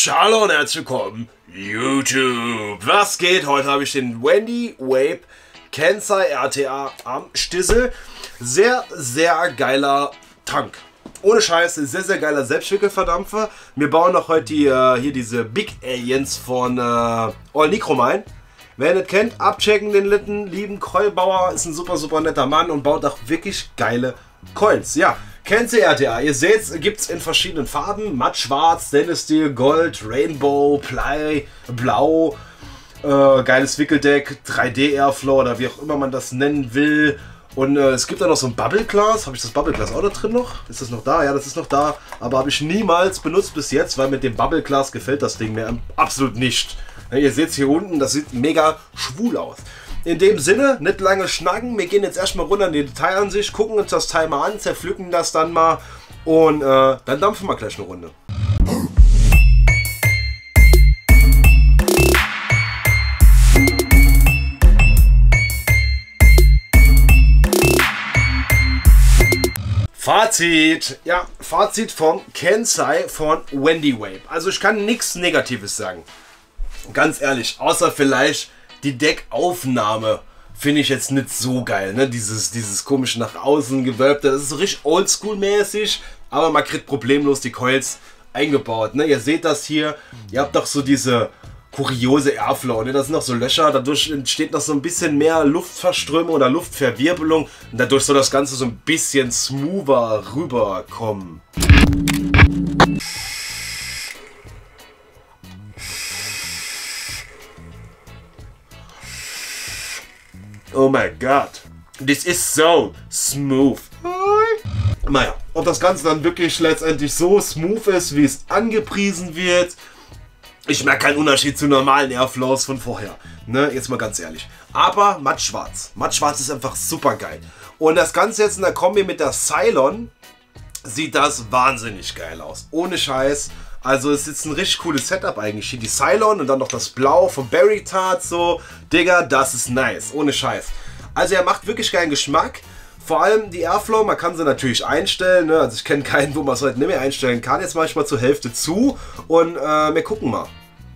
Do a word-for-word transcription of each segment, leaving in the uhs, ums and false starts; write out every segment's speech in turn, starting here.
Hallo und herzlich willkommen, YouTube. Was geht? Heute habe ich den Wendy Vape Kensei R T A am Stissel. Sehr, sehr geiler Tank. Ohne Scheiß, sehr, sehr geiler Selbstwickelverdampfer. Wir bauen noch heute die, äh, hier diese Big Aliens von äh, All Necromine. Wer ihn nicht kennt, abchecken den Litten, lieben Keulbauer, ist ein super, super netter Mann und baut auch wirklich geile Coils. Ja, Kensei R T A, ihr seht, gibt es in verschiedenen Farben, matt schwarz, Stainless Steel, Gold, Rainbow, Play, Blau, äh, geiles Wickeldeck, drei D Airflow oder wie auch immer man das nennen will. Und äh, es gibt da noch so ein Bubble Glass. Habe ich das Bubble Glass auch da drin noch? Ist das noch da? Ja, das ist noch da. Aber habe ich niemals benutzt bis jetzt, weil mit dem Bubble Glass gefällt das Ding mir absolut nicht. Ja, ihr seht es hier unten, das sieht mega schwul aus. In dem Sinne, nicht lange schnacken. Wir gehen jetzt erstmal runter in die Detailansicht, gucken uns das Teil mal an, zerpflücken das dann mal und äh, dann dampfen wir gleich eine Runde. Fazit, ja, Fazit vom Kensei von Wendy Vape. Also ich kann nichts Negatives sagen. Ganz ehrlich, außer vielleicht die Deckaufnahme finde ich jetzt nicht so geil, ne? Dieses, dieses komische nach außen gewölbte, das ist so richtig oldschool-mäßig, aber man kriegt problemlos die Coils eingebaut, ne? Ihr seht das hier, ihr habt doch so diese kuriose Airflow, ne? Das sind noch so Löcher, dadurch entsteht noch so ein bisschen mehr Luftverströmung oder Luftverwirbelung und dadurch soll das Ganze so ein bisschen smoother rüberkommen. Oh mein Gott, this is so smooth. Naja, ob das Ganze dann wirklich letztendlich so smooth ist, wie es angepriesen wird, ich merke keinen Unterschied zu normalen Airflows von vorher. Ne, jetzt mal ganz ehrlich. Aber matt schwarz. Matt schwarz ist einfach super geil. Und das Ganze jetzt in der Kombi mit der Cylon sieht das wahnsinnig geil aus. Ohne Scheiß. Also es ist jetzt ein richtig cooles Setup eigentlich. Hier die Cylon und dann noch das Blau vom Berry Tart. So, Digga, das ist nice. Ohne Scheiß. Also er macht wirklich geilen Geschmack. Vor allem die Airflow, man kann sie natürlich einstellen. Ne? Also ich kenne keinen, wo man es heute nicht mehr einstellen kann. Jetzt mache ich mal zur Hälfte zu und äh, wir gucken mal.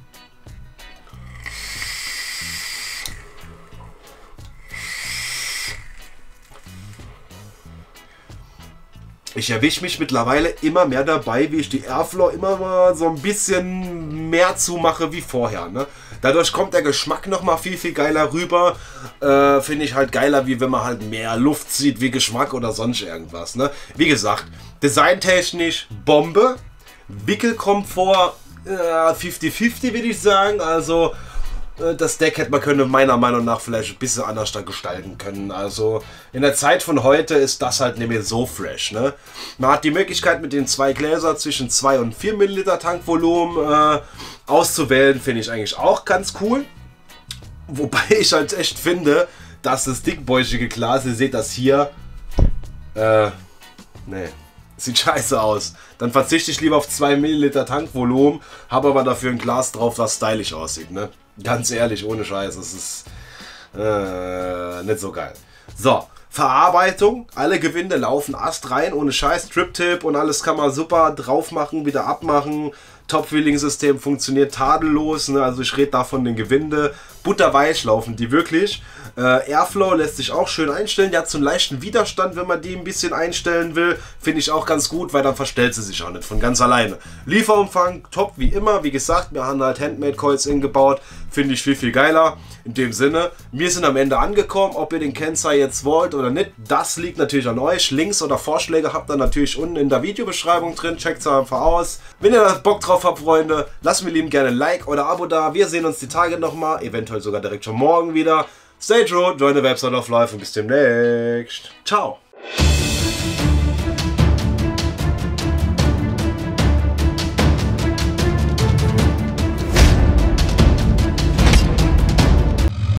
Ich erwische mich mittlerweile immer mehr dabei, wie ich die Airflow immer mal so ein bisschen mehr zumache wie vorher. Ne? Dadurch kommt der Geschmack noch mal viel, viel geiler rüber. Äh, Finde ich halt geiler, wie wenn man halt mehr Luft sieht wie Geschmack oder sonst irgendwas. Ne? Wie gesagt, designtechnisch Bombe. Wickelkomfort äh, fünfzig fünfzig würde ich sagen. Also das Deck hätte man können meiner Meinung nach vielleicht ein bisschen anders da gestalten können. Also in der Zeit von heute ist das halt nicht mehr so fresh. Ne? Man hat die Möglichkeit mit den zwei Gläser zwischen zwei und vier Milliliter Tankvolumen äh, auszuwählen, finde ich eigentlich auch ganz cool. Wobei ich halt echt finde, dass das dickbäuchige Glas, ihr seht das hier, äh, nee. Sieht scheiße aus. Dann verzichte ich lieber auf zwei Milliliter Tankvolumen, habe aber dafür ein Glas drauf, was stylisch aussieht. Ne? Ganz ehrlich, ohne Scheiß, das ist äh, nicht so geil. So, Verarbeitung. Alle Gewinde laufen astrein, ohne Scheiß. Trip-Tip und alles kann man super drauf machen, wieder abmachen. Top-Wheeling-System funktioniert tadellos. Ne? Also ich rede da von den Gewinde. Butterweich laufen die wirklich. Äh, Airflow lässt sich auch schön einstellen. Die hat so einen leichten Widerstand, wenn man die ein bisschen einstellen will. Finde ich auch ganz gut, weil dann verstellt sie sich auch nicht von ganz alleine. Lieferumfang top wie immer. Wie gesagt, wir haben halt Handmade-Coils eingebaut. Finde ich viel, viel geiler. In dem Sinne, wir sind am Ende angekommen. Ob ihr den Kensei jetzt wollt oder nicht, das liegt natürlich an euch. Links oder Vorschläge habt ihr natürlich unten in der Videobeschreibung drin. Checkt es einfach aus. Wenn ihr da Bock drauf habt, Freunde, lasst mir lieben gerne ein Like oder Abo da. Wir sehen uns die Tage nochmal, eventuell sogar direkt schon morgen wieder. Stay true, join the Website of Life und bis demnächst. Ciao.